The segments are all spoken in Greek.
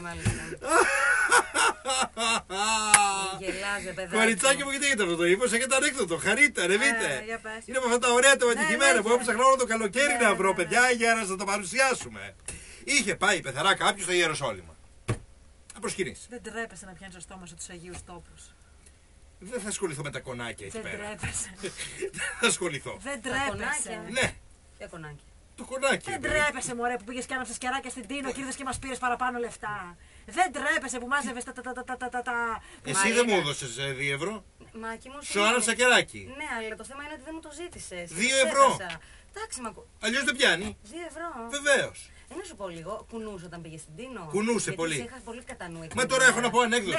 Κοριτσάκι μου, γιατί έχετε αυτό το ύφος, έχετε ανέκδοτο, χαρείτε, ρεβείτε. Είναι από αυτά τα ωραία τα ματιχημένα που έψαχνα όλο το καλοκαίρι να βρω, παιδιά, για να σας το παρουσιάσουμε. Είχε πάει πεθαρά κάποιος στο Ιεροσόλυμα. Να προσκυνήσει. Δεν τρέπεσαι να πιάνεις το στόμα σου τους Αγίους Τόπους. Δεν θα ασχοληθώ με τα κονάκια εκεί πέρα. Δεν τρέπεσαι. Δεν θα ασχοληθώ. Δεν τρέπεσαι. Ναι. Ποια κονάκια? Το κονάκι. Δεν τρέπεσαι, μωρέ, που πήγες και άναψες κεράκια στην Τίνο και ήρθες και μας πήρες παραπάνω λεφτά. Δεν τρέπεσαι που μάζευες τα. Εσύ δεν μου έδωσες 2 ευρώ. Μάκη μου, Σου άναψα κεράκι. Ναι, αλλά το θέμα είναι ότι δεν μου το ζήτησες. 2 ευρώ. Εντάξει, Αλλιώς δεν πιάνει. 2 ευρώ. Βεβαίως. Να σου πω λίγο, κουνούσε όταν πήγε στην Τίνο. Κουνούσε πολύ. Είχα πολύ κατά νου. Μα τώρα έχω να πω ανέκδοτο.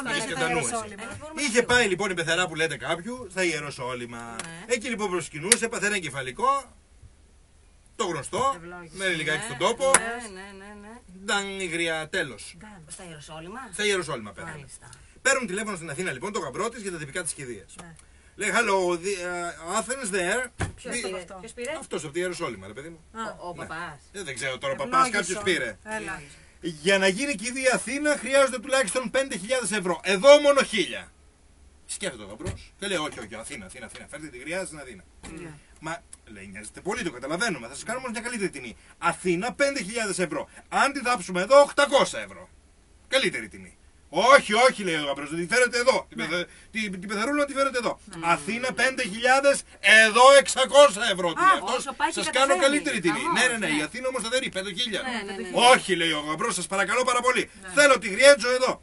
Είχε πάει λοιπόν η πεθερά που λέτε κάποιου στα Ιεροσόλυμα. Εκεί λοιπόν προσκυνούσε, παθαίνει εγκεφαλικό. Το γνωστό. Μένει λιγάκι στον τόπο. Ναι. Ήταν υγρία, τέλος. Στα Ιεροσόλυμα. Στα Ιεροσόλυμα πέρα. Παίρνουν τηλέφωνο στην Αθήνα λοιπόν το γαμπρό της για τα τυπικά της κηδείας. Λέει, hello, Athens there. Ποιος πήρε? Αυτός από τη Ιεροσόλυμα, ρε παιδί μου. Ο παπάς. Δεν ξέρω τώρα, ο παπάς κάποιος πήρε. Για να γίνει κηδεία Αθήνα χρειάζονται τουλάχιστον 5.000 ευρώ. Εδώ μόνο 1.000. Σκέφτεται ο γαμπρός και λέει, όχι, Αθήνα. Φέρτε τη γριά στην Αθήνα. Μα λέει, νοιάζεται πολύ, το καταλαβαίνουμε. Θα σας κάνουμε μια καλύτερη τιμή. Αθήνα 5.000 ευρώ. Αν τη δάψουμε εδώ, 800 ευρώ. Καλύτερη τιμή. Όχι, λέει ο γαμπρός, τη φέρετε εδώ. Την πεθαρούλα τη φέρετε εδώ. Αθήνα 5.000, εδώ 600 ευρώ. Σας κάνω καλύτερη τιμή. Ναι, η Αθήνα όμως θα δέρει 5.000. Όχι, λέει ο γαμπρός, σας παρακαλώ πάρα πολύ. Θέλω τη Γριέτζο εδώ.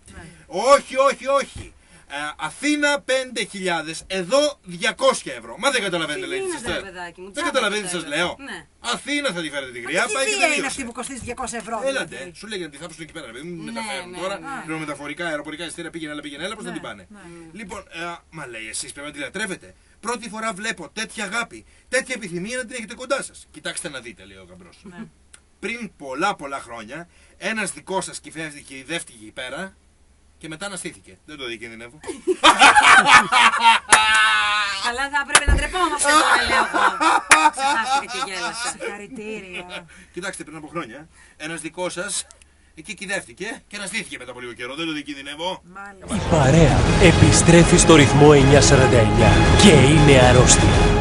Όχι. Αθήνα 5.000, εδώ 200 ευρώ. Μα δεν καταλαβαίνετε, λέει. Δεν καταλαβαίνετε, σας λέω. Αθήνα θα τη φέρετε τη γριά. Τι βία είναι αυτή που κοστίζει 200 ευρώ. Έλατε, σου λέγανε ότι θα ψουν εκεί πέρα. Δεν μεταφέρουν τώρα. Μεταφορικά, αεροπορικά εισιτήρια πήγαινε, έλα, πώς θα την πάνε. Λοιπόν, μα λέει, εσείς πρέπει να τη λατρεύετε. Πρώτη φορά βλέπω τέτοια αγάπη, τέτοια επιθυμία να την έχετε κοντά σας. Κοιτάξτε να δείτε, λέει ο γαμπρός. Πριν πολλά χρόνια, ένας δικός σας κυδεύτηκε εκεί πέρα. Και μετά αναστήθηκε. Δεν το διακινδυνεύω. Καλά, θα πρέπει να ντρεπόμαστε τώρα, λέω εγώ. Ξεχάστηκε και γέλασα. Συγχαρητήρια. Κοιτάξτε, πριν από χρόνια, ένας δικός σας εκεί κυδεύτηκε και αναστήθηκε μετά από λίγο καιρό. Δεν το διακινδυνεύω. Η παρέα επιστρέφει στο ρυθμό 949 και είναι αρρώστια.